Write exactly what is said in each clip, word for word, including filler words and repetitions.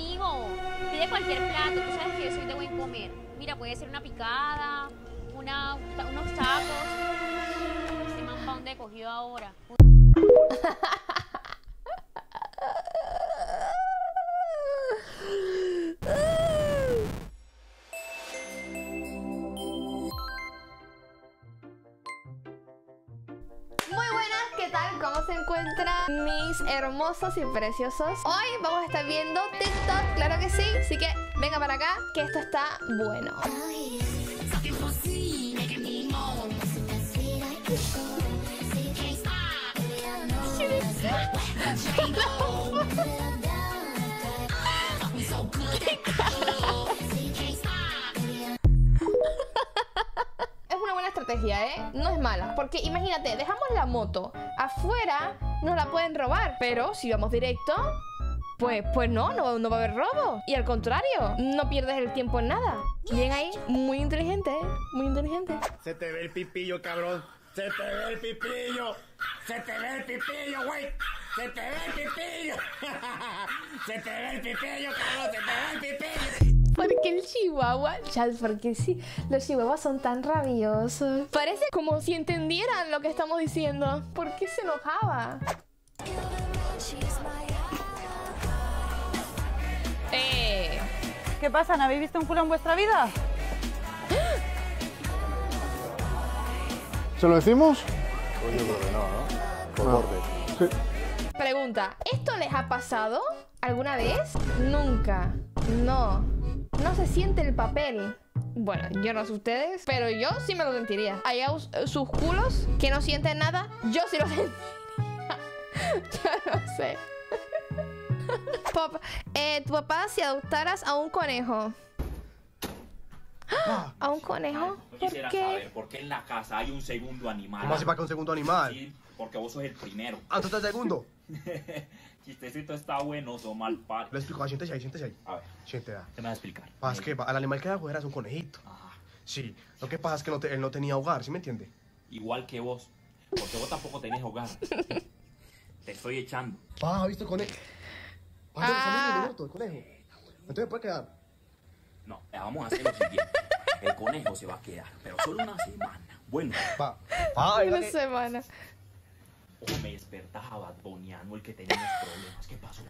conmigo. Pide cualquier plato, tú sabes que yo soy de buen comer. Mira, puede ser una picada, una, unos tacos. Este man, ¿pa' dónde cogió ahora? ¿Cómo se encuentran mis hermosos y preciosos? Hoy vamos a estar viendo TikTok, claro que sí. Así que venga para acá, que esto está bueno. Estrategia, ¿eh? No es mala, porque imagínate, dejamos la moto afuera, nos la pueden robar, pero si vamos directo, pues, pues no, no, no va a haber robo. Y al contrario, no pierdes el tiempo en nada. Bien ahí, muy inteligente, ¿eh? Muy inteligente. Se te ve el pipillo, cabrón. Se te ve el pipillo. Se te ve el pipillo, güey. Se te ve el pipillo. Se te ve el pipillo, cabrón. Se te ve el pipillo. Porque el chihuahua, ya, porque sí, los chihuahuas son tan rabiosos. Parece como si entendieran lo que estamos diciendo. ¿Por qué se enojaba? Eh. ¿Qué pasa? ¿No habéis visto un culo en vuestra vida? ¿Se lo decimos? Pues yo creo que no, ¿no? Por No. borde. Sí. Pregunta, ¿esto les ha pasado alguna vez? Nunca. No. No se siente el papel. Bueno, yo no sé ustedes, pero yo sí me lo sentiría. Allá sus culos que no sienten nada, yo sí lo sentiría. Yo no sé. Pop, eh, tu papá, si adoptaras a un conejo. Ah. ¿A un conejo? Yo ¿Por quisiera qué? saber por qué en la casa hay un segundo animal. ¿Cómo así para que un segundo animal? Sí, porque vos sos el primero. Ah, ¿tú estás el segundo? Chistecito está bueno, so mal par. Le explico, ah, siéntese ahí, siéntese ahí. A ver, Siéntese ahí. ¿qué me vas a explicar? Pasa es que el animal que da jugar es un conejito. Ah, Sí, lo que pasa es que no te- él no tenía hogar, ¿sí me entiende? igual que vos. Porque vos tampoco tenés hogar. Te estoy echando. Ah, ¿has visto el conejo? Ah, Ah. salió el minuto, el conejo. Entonces puede quedar. No, eh, vamos a hacer lo siguiente. El conejo se va a quedar, pero solo una semana. Bueno, Va. Ah, Una que... semana. o me despertaba Boniano, el que tenía los problemas. ¿Qué pasó?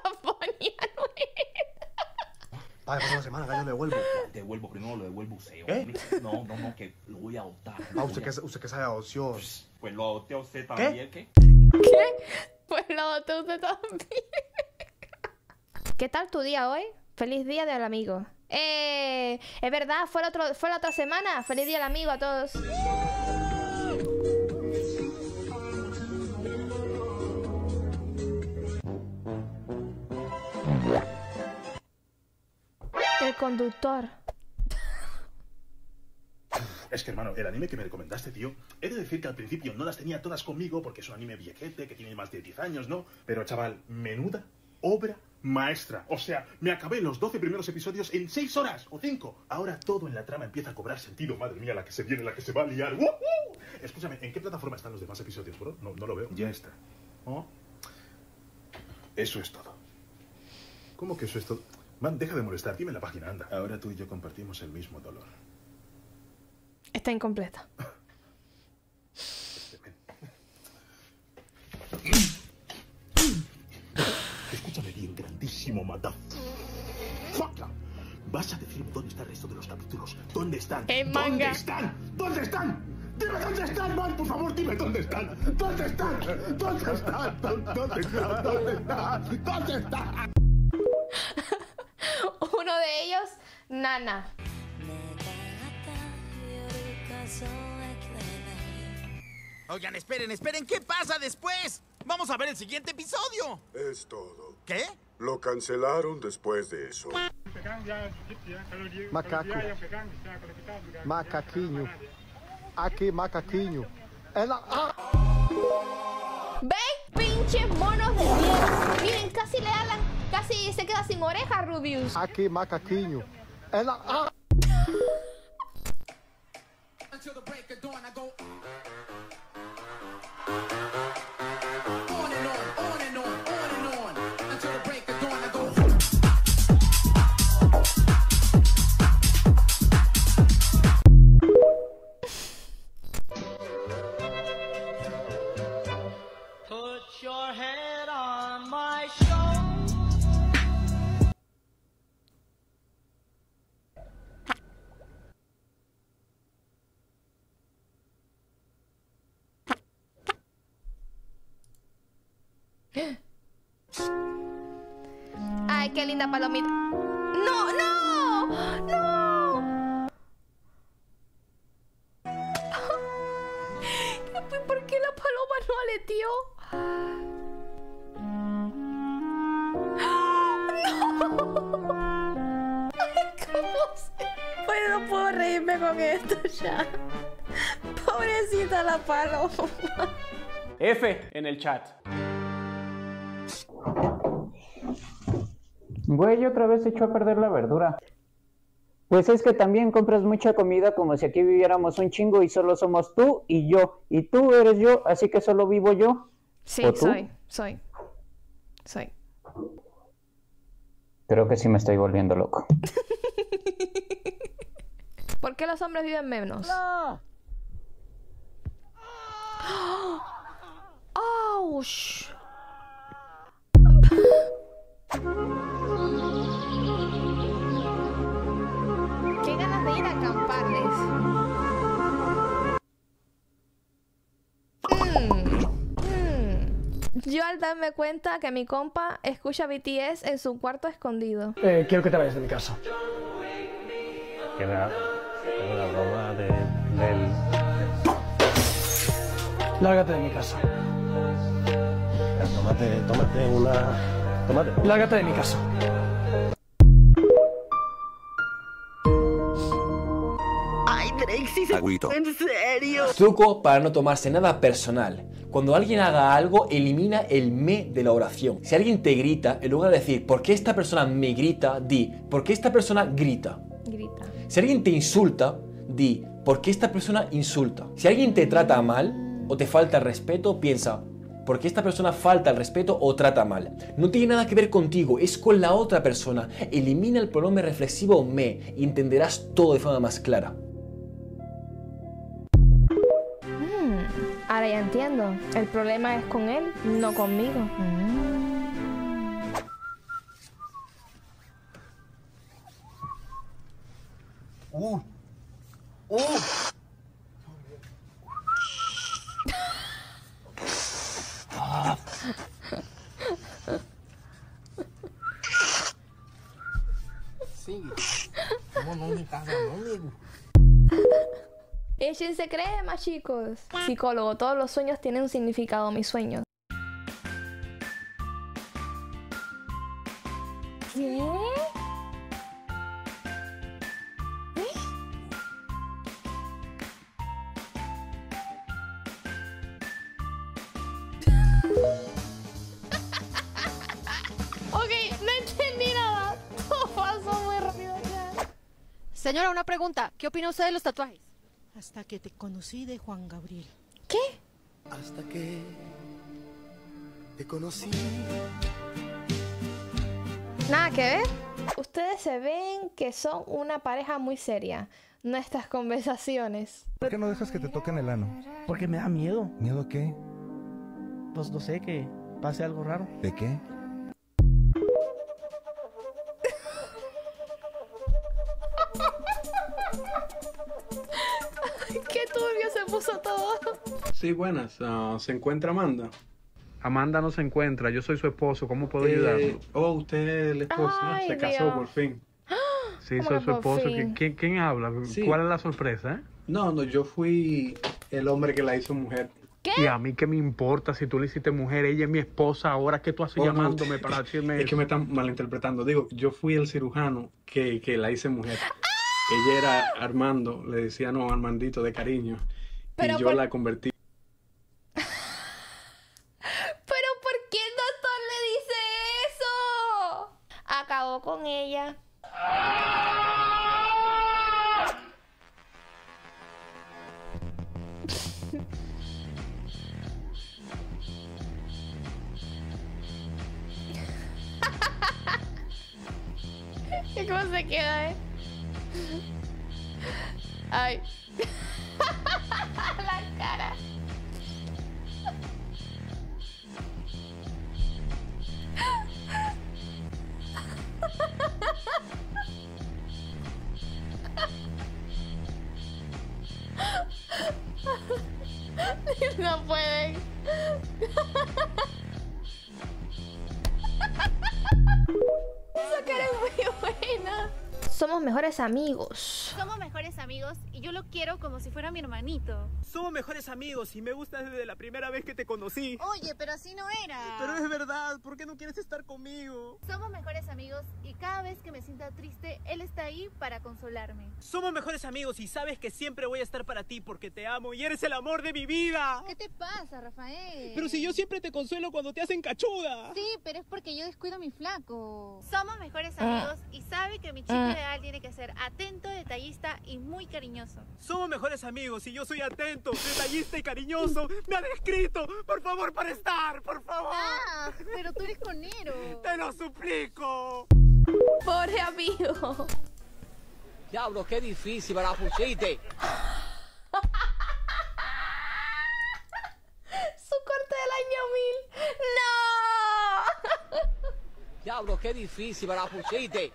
Vale, pasa una semana, gallo, le devuelvo. Te devuelvo, primero lo devuelvo usted. ¿Eh? No, no, no, que lo voy a adoptar. Ah, usted que, usted que sabe adopción. Pues lo adopté a usted también, ¿qué? ¿Qué? Pues lo adopté usted también. ¿Qué tal tu día hoy? Feliz día del amigo. Eh, es verdad, fue la, otro, fue la otra semana. Feliz día del amigo a todos. El conductor. Es que, hermano, el anime que me recomendaste, tío, he de decir que al principio no las tenía todas conmigo porque es un anime viejete, que tiene más de diez años, ¿no? Pero, chaval, menuda obra maestra. O sea, me acabé los doce primeros episodios en seis horas o cinco. Ahora todo en la trama empieza a cobrar sentido. Madre mía, la que se viene, la que se va a liar. ¡Uh, uh! Escúchame, ¿en qué plataforma están los demás episodios, bro? No, no lo veo. Ya está. ¿Oh? Eso es todo. ¿Cómo que eso es todo? Man, deja de molestar. Dime la página, anda. Ahora tú y yo compartimos el mismo dolor. Está incompleta. Escúchame bien, grandísimo motherfucker. Vas a decirme dónde está el resto de los capítulos. ¿Dónde están? En ¿Dónde manga. están? ¿Dónde están? Dime dónde están, man, por favor, dime dónde están. ¿Dónde están? ¿Dónde están? ¿Dónde están? ¿Dónde están? ¿Dónde están? Uno de ellos, Nana. Oigan, esperen, esperen, ¿qué pasa después? Vamos a ver el siguiente episodio. Es todo. ¿Qué? Lo cancelaron después de eso. Macaco. Macaquinho. Aquí, macaquinho. Ela... ¡Ah! ¿Ven? Pinches monos de mierda. Miren, casi le hablan, casi se queda sin oreja, Rubius. Aquí, macaquinho. Ela... ¡Ah! Ay, qué linda palomita. ¡No, no! ¡No! ¿Por qué la paloma no aleteó? ¡No! Ay, ¿cómo se...? Bueno, no puedo reírme con esto ya. Pobrecita la paloma. F en el chat. Güey, otra vez echó a perder la verdura. Pues es que también compras mucha comida como si aquí viviéramos un chingo y solo somos tú y yo. Y tú eres yo, así que solo vivo yo. Sí, ¿O tú? soy, soy. Soy. Creo que sí me estoy volviendo loco. ¿Por qué los hombres viven menos? No. ¡Auch! Qué ganas de ir a acamparles. Mm, mm. Yo al darme cuenta que mi compa escucha B T S en su cuarto escondido. Eh, quiero que te vayas de mi casa. Que era una broma de, del... Lárgate de mi casa. Tómate, tómate una... Tómate. Lárgate de mi casa. Ay, Drake, sí se... Agüito. ¿En serio? Truco para no tomarse nada personal. Cuando alguien haga algo, elimina el me de la oración. Si alguien te grita, en lugar de decir ¿por qué esta persona me grita?, di ¿por qué esta persona grita? Grita. Si alguien te insulta, di ¿por qué esta persona insulta? Si alguien te trata mal o te falta el respeto, piensa ¿por qué esta persona falta el respeto o trata mal? No tiene nada que ver contigo, es con la otra persona. Elimina el pronombre reflexivo me y entenderás todo de forma más clara. Mm, ahora ya entiendo. El problema es con él, no conmigo. Mm. Uh. Uh. Ah. Sigue. Vamos a mi casa, no, amigo. Échense crema, chicos. Psicólogo, todos los sueños tienen un significado, mis sueños. ¿Qué? Ok, no entendí nada. Todo pasó muy rápido ya. Señora, una pregunta. ¿Qué opina usted de los tatuajes? Hasta que te conocí de Juan Gabriel. ¿Qué? Hasta que te conocí. Nada que ver. Ustedes se ven que son una pareja muy seria. Nuestras conversaciones. ¿Por qué no dejas que te toquen el ano? Porque me da miedo. ¿Miedo a qué? Pues no sé, que pase algo raro. ¿De qué? Qué turbio se puso todo. Sí, buenas. Uh, ¿Se encuentra Amanda? Amanda no se encuentra. Yo soy su esposo. ¿Cómo puedo Eh, ayudarlo? Oh, usted es el esposo. ¿no? Ay, Se casó Dios. por fin. Sí, ¿Cómo soy que su por esposo. fin? ¿Quién, quién habla? Sí. ¿Cuál es la sorpresa? Eh? No, no, yo fui el hombre que la hizo mujer. ¿Qué? Y a mí qué me importa si tú le hiciste mujer. Ella es mi esposa. Ahora, ¿qué tú haces Oh, no. llamándome para decirme Es que eso? me están malinterpretando. Digo, yo fui el cirujano que, que la hice mujer. Ella era Armando, le decía no Armandito de cariño. Pero y yo por- la convertí. ¿Pero por qué el doctor le dice eso? Acabó con ella. ¿Cómo se queda, eh? Ay. La cara. No pueden. Esa cara es muy buena. Somos mejores amigos. Somos mejores amigos y yo lo quiero como si fuera mi hermanito. Somos mejores amigos y me gustas desde la primera vez que te conocí. Oye, pero así no era. Pero es verdad, ¿por qué no quieres estar conmigo? Somos mejores amigos y cada vez que me sienta triste, él está ahí para consolarme. Somos mejores amigos y sabes que siempre voy a estar para ti porque te amo y eres el amor de mi vida. ¿Qué te pasa, Rafael? Pero si yo siempre te consuelo cuando te hacen cachuda. Sí, pero es porque yo descuido a mi flaco. Somos mejores amigos y sabe que mi chico ideal tiene que ser atento, detallista y muy cariñoso. Somos mejores amigos y yo soy atento, detallista y cariñoso. Me han escrito, por favor, para estar, por favor. Ah, pero tú eres conero. Te lo suplico. Pobre amigo. Diablo, qué difícil, me la pusiste. Su corte del año mil. ¡No! Diablo, qué difícil, me la pusiste.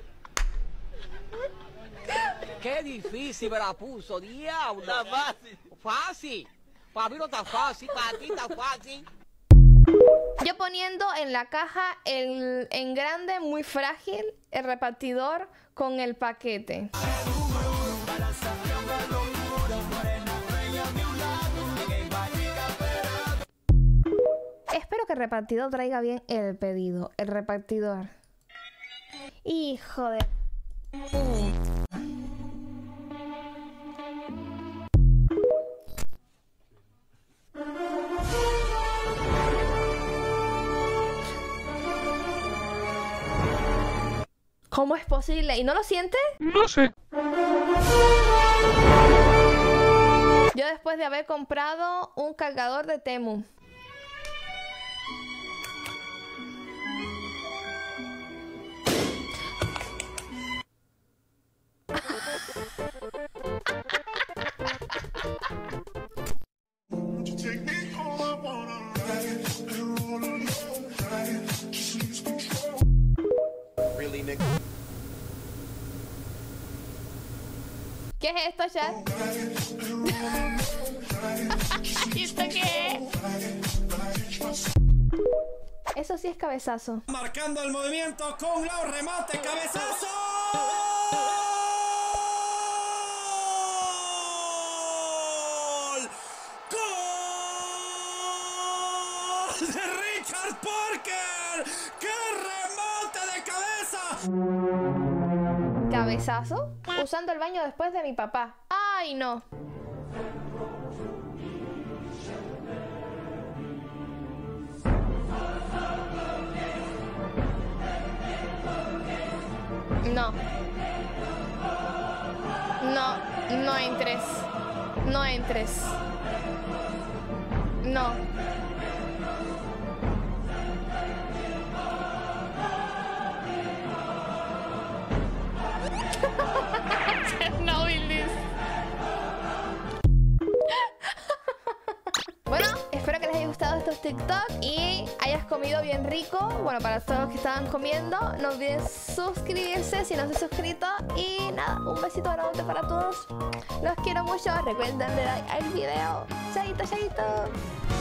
Qué difícil me la puso, diablo. Está fácil. Fácil. Para mí no está fácil, para ti está fácil. Yo poniendo en la caja el, en grande, muy frágil, el repartidor con el paquete. Espero que el repartidor traiga bien el pedido. El repartidor. Hijo de... ¿Cómo es posible? ¿Y no lo siente? No sé. Yo después de haber comprado un cargador de Temu. ¿Qué es esto, chat? ¿Y esto qué es? Eso sí es cabezazo. Marcando el movimiento con los remates, cabezazo. ¡Gol! ¡Gol de Richard Parker! ¡Qué remate de cabeza! ¿Cabezazo? Usando el baño después de mi papá. ¡Ay, no! No. No, no entres. No entres. No. Bueno, espero que les haya gustado estos TikTok y hayas comido bien rico. Bueno, para todos los que estaban comiendo, no olviden suscribirse si no se han suscrito. Y nada, un besito grande para todos. Los quiero mucho. Recuerden darle like al video. Chaito, chaito.